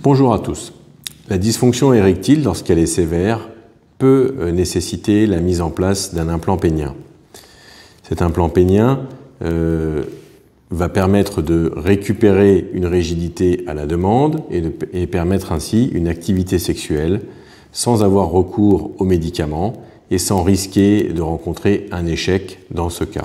Bonjour à tous. La dysfonction érectile, lorsqu'elle est sévère, peut nécessiter la mise en place d'un implant pénien. Cet implant pénien va permettre de récupérer une rigidité à la demande et permettre ainsi une activité sexuelle sans avoir recours aux médicaments et sans risquer de rencontrer un échec dans ce cas.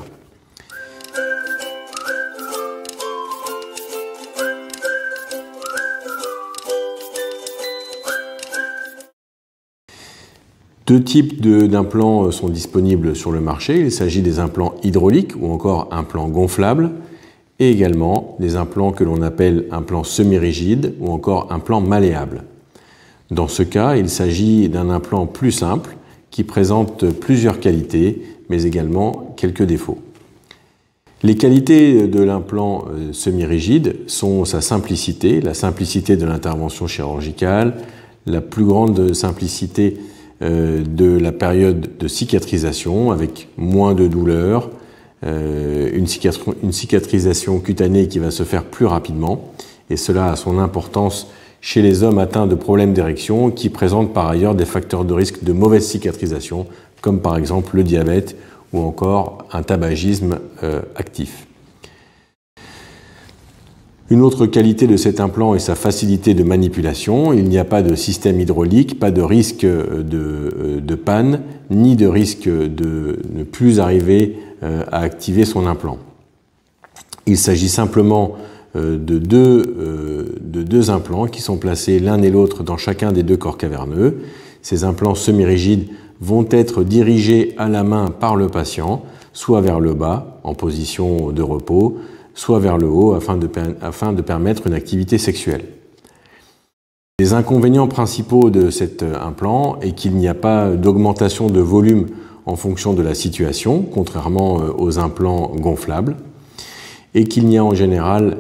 Deux types d'implants sont disponibles sur le marché. Il s'agit des implants hydrauliques ou encore implants gonflables et également des implants que l'on appelle implants semi-rigides ou encore implants malléables. Dans ce cas, il s'agit d'un implant plus simple qui présente plusieurs qualités mais également quelques défauts. Les qualités de l'implant semi-rigide sont sa simplicité, la simplicité de l'intervention chirurgicale, la plus grande simplicité de la période de cicatrisation avec moins de douleur, une cicatrisation cutanée qui va se faire plus rapidement et cela a son importance chez les hommes atteints de problèmes d'érection qui présentent par ailleurs des facteurs de risque de mauvaise cicatrisation comme par exemple le diabète ou encore un tabagisme actif. Une autre qualité de cet implant est sa facilité de manipulation. Il n'y a pas de système hydraulique, pas de risque de panne, ni de risque de ne plus arriver à activer son implant. Il s'agit simplement de deux implants qui sont placés l'un et l'autre dans chacun des deux corps caverneux. Ces implants semi-rigides vont être dirigés à la main par le patient, soit vers le bas, en position de repos, soit vers le haut afin de permettre une activité sexuelle. Les inconvénients principaux de cet implant est qu'il n'y a pas d'augmentation de volume en fonction de la situation, contrairement aux implants gonflables, et qu'il y a en général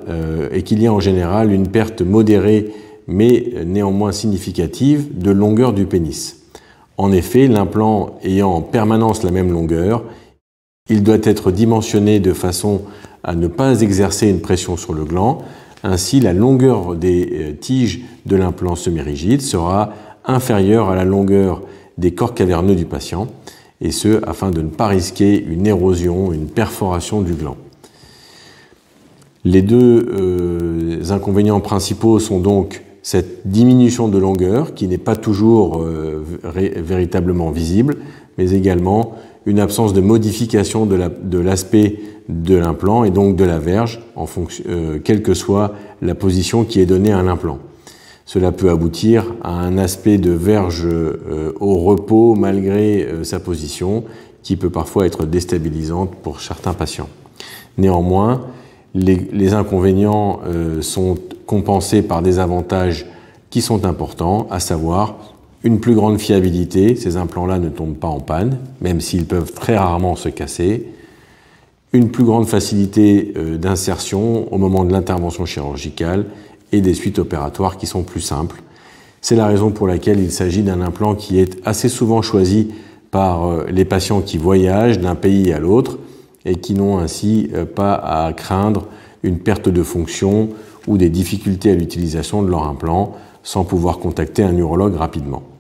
une perte modérée mais néanmoins significative de longueur du pénis. En effet, l'implant ayant en permanence la même longueur, il doit être dimensionné de façon à ne pas exercer une pression sur le gland. Ainsi, la longueur des tiges de l'implant semi-rigide sera inférieure à la longueur des corps caverneux du patient, et ce, afin de ne pas risquer une érosion, une perforation du gland. Les deux inconvénients principaux sont donc cette diminution de longueur, qui n'est pas toujours véritablement visible, mais également une absence de modification de l'aspect de l'implant et donc de la verge, quelle que soit la position qui est donnée à l'implant. Cela peut aboutir à un aspect de verge au repos malgré sa position, qui peut parfois être déstabilisante pour certains patients. Néanmoins, les inconvénients sont compensés par des avantages qui sont importants, à savoir une plus grande fiabilité, ces implants-là ne tombent pas en panne, même s'ils peuvent très rarement se casser. Une plus grande facilité d'insertion au moment de l'intervention chirurgicale et des suites opératoires qui sont plus simples. C'est la raison pour laquelle il s'agit d'un implant qui est assez souvent choisi par les patients qui voyagent d'un pays à l'autre et qui n'ont ainsi pas à craindre une perte de fonction ou des difficultés à l'utilisation de leur implant sans pouvoir contacter un urologue rapidement.